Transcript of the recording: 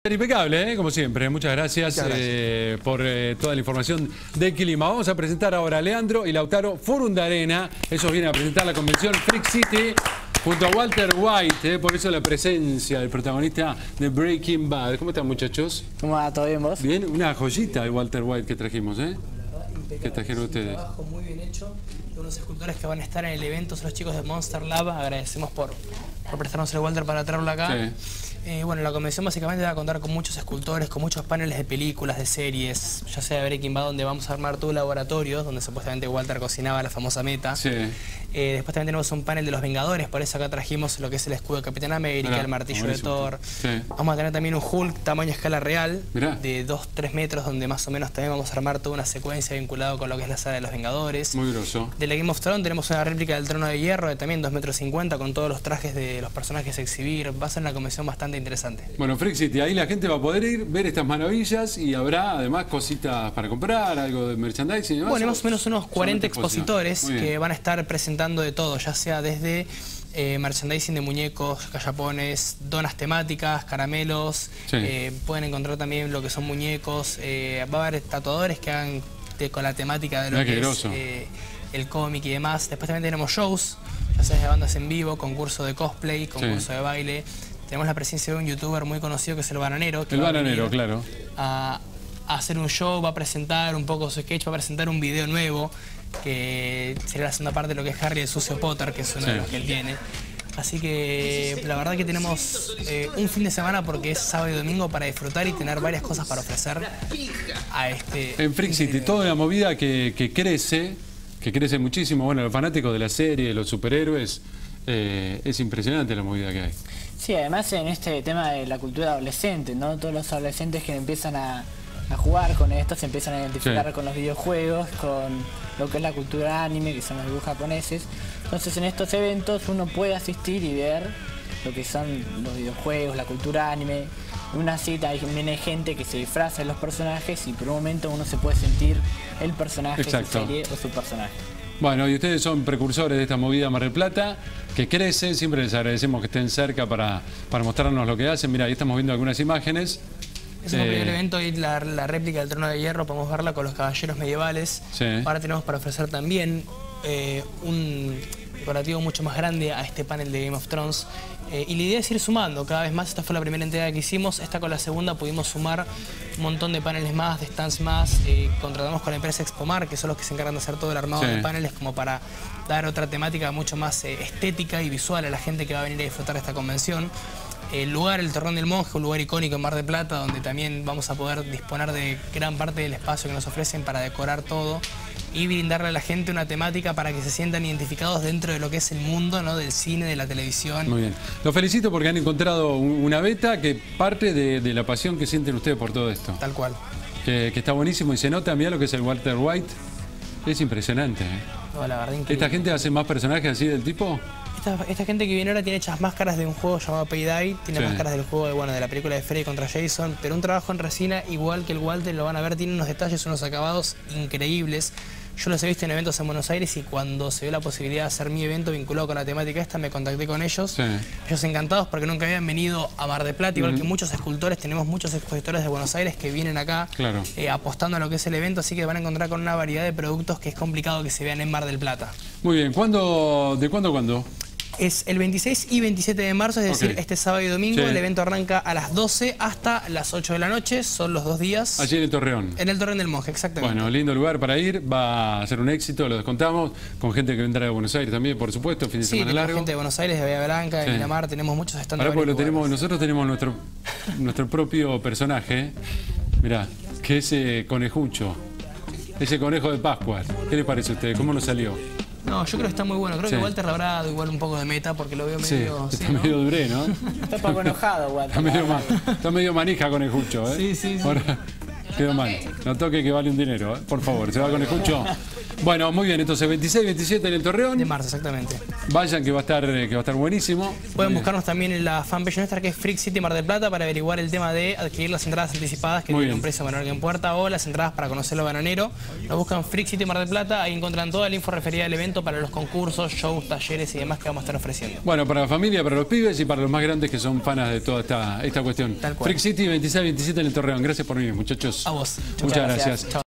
Impecable, como siempre. Muchas gracias, por toda la información de clima. Vamos a presentar ahora a Leandro y Lautaro Furundarena. Ellos vienen a presentar la convención Freak City junto a Walter White. Por eso la presencia del protagonista de Breaking Bad. ¿Cómo están, muchachos? ¿Cómo va? ¿Todo bien, vos? Bien, una joyita de Walter White que trajimos, ¿Qué trajeron ustedes? Un trabajo muy bien hecho. Unos escultores que van a estar en el evento son los chicos de Monster Lab. Agradecemos por prestarnos el Walter para traerlo acá. Sí. Bueno, la convención básicamente va a contar con muchos escultores, con muchos paneles de películas, de series, ya sea de Breaking Bad, donde vamos a armar todo un laboratorio, donde supuestamente Walter cocinaba la famosa meta. Sí. Después también tenemos un panel de los Vengadores, por eso acá trajimos lo que es el escudo de Capitán América, el martillo de Thor. Sí. Vamos a tener también un Hulk tamaño escala real, de 2-3 metros, donde más o menos también vamos a armar toda una secuencia vinculada con lo que es la saga de los Vengadores. Muy grosso. De la Game of Thrones tenemos una réplica del Trono de Hierro de también 2,50 metros, con todos los trajes de los personajes a exhibir. Va a ser una convención bastante interesante. Bueno, Freak City, ahí la gente va a poder ir, ver estas maravillas y habrá además cositas para comprar, algo de merchandising y demás. Bueno, más o menos unos 40 expositores que van a estar presentando de todo, ya sea desde merchandising de muñecos, gallapones, donas temáticas, caramelos, pueden encontrar también lo que son muñecos, va a haber tatuadores que hagan con la temática de lo que es el cómic y demás. Después también tenemos shows, ya sea de bandas en vivo, concurso de cosplay, concurso de baile. Tenemos la presencia de un youtuber muy conocido que es el Bananero. El Bananero, claro. A hacer un show, va a presentar un poco su sketch, va a presentar un video nuevo, que será la segunda parte de lo que es Harry el Sucio Potter, que es uno de los que él tiene. Así que la verdad que tenemos un fin de semana, porque es sábado y domingo, para disfrutar y tener varias cosas para ofrecer a este... En Freak City, toda una movida que crece muchísimo. Bueno, los fanáticos de la serie, de los superhéroes, es impresionante la movida que hay. Sí, además en este tema de la cultura adolescente, ¿no? Todos los adolescentes que empiezan a jugar con esto, se empiezan a identificar con los videojuegos, con lo que es la cultura anime, que son los dibujos japoneses. Entonces en estos eventos uno puede asistir y ver lo que son los videojuegos, la cultura anime. Una cita, viene gente que se disfraza de los personajes y por un momento uno se puede sentir el personaje de su serie o su personaje. Bueno, y ustedes son precursores de esta movida Mar del Plata, que crece. Siempre les agradecemos que estén cerca para mostrarnos lo que hacen. Mira, ahí estamos viendo algunas imágenes. Es un primer evento y la réplica del Trono de Hierro, podemos verla con los caballeros medievales. Ahora tenemos para ofrecer también un decorativo mucho más grande a este panel de Game of Thrones. Y la idea es ir sumando cada vez más. Esta fue la primera entrega que hicimos. Esta con la segunda pudimos sumar un montón de paneles más, de stands más. Contratamos con la empresa Expomar, que son los que se encargan de hacer todo el armado de paneles, como para dar otra temática mucho más estética y visual a la gente que va a venir a disfrutar de esta convención. El lugar, el Torreón del Monje, un lugar icónico en Mar del Plata, donde también vamos a poder disponer de gran parte del espacio que nos ofrecen para decorar todo y brindarle a la gente una temática para que se sientan identificados dentro de lo que es el mundo, ¿no? Del cine, de la televisión. Muy bien. Los felicito porque han encontrado una beta que parte de la pasión que sienten ustedes por todo esto. Tal cual. Que está buenísimo y se nota, mirá lo que es el Walter White. Es impresionante, No, la verdad, increíble. ¿Esta gente hace más personajes así del tipo? Esta gente que viene ahora tiene hechas máscaras de un juego llamado Payday, tiene máscaras del juego de la película de Freddy contra Jason, pero un trabajo en resina igual que el Walter, lo van a ver, tiene unos detalles, unos acabados increíbles. Yo los he visto en eventos en Buenos Aires y cuando se dio la posibilidad de hacer mi evento vinculado con la temática esta, me contacté con ellos. Ellos encantados porque nunca habían venido a Mar del Plata, igual que muchos escultores, tenemos muchos expositores de Buenos Aires que vienen acá apostando a lo que es el evento, así que van a encontrar con una variedad de productos que es complicado que se vean en Mar del Plata. Muy bien, ¿de cuándo a cuándo? Es el 26 y 27 de marzo, es decir, este sábado y domingo. El evento arranca a las 12 hasta las 8 de la noche, son los 2 días. Allí en el Torreón. En el Torreón del Monje, exactamente. Bueno, lindo lugar para ir, va a ser un éxito, lo descontamos, con gente que vendrá de Buenos Aires también, por supuesto, fin de semana largo. Gente de Buenos Aires, de Bahía Blanca, de Miramar, tenemos muchos stands. Ahora porque nosotros tenemos nuestro propio personaje, mirá, que es Conejucho, ese conejo de Pascua. ¿Qué les parece a ustedes? ¿Cómo nos salió? No, yo creo que está muy bueno. Creo que Walter le habrá dado igual un poco de meta porque lo veo medio... está medio duré, ¿no? Está poco enojado, Walter. Está medio manija con el Jucho, Sí. Ahora, quedó mal. No toque que vale un dinero, por favor. ¿Se va con el Jucho? Bueno, muy bien, entonces 26, 27 en el Torreón. De marzo, exactamente. Vayan, que va a estar buenísimo. Pueden buscarnos también en la fanpage nuestra, que es Freak City Mar del Plata, para averiguar el tema de adquirir las entradas anticipadas, que tienen un precio menor que en puerta, o las entradas para conocerlo bananero. Nos buscan Freak City Mar del Plata, ahí encuentran toda la info referida al evento para los concursos, shows, talleres y demás que vamos a estar ofreciendo. Bueno, para la familia, para los pibes y para los más grandes que son fanas de toda esta cuestión. Tal cual. Freak City 26, 27 en el Torreón. Gracias por venir, muchachos. A vos. Muchas gracias. Chao.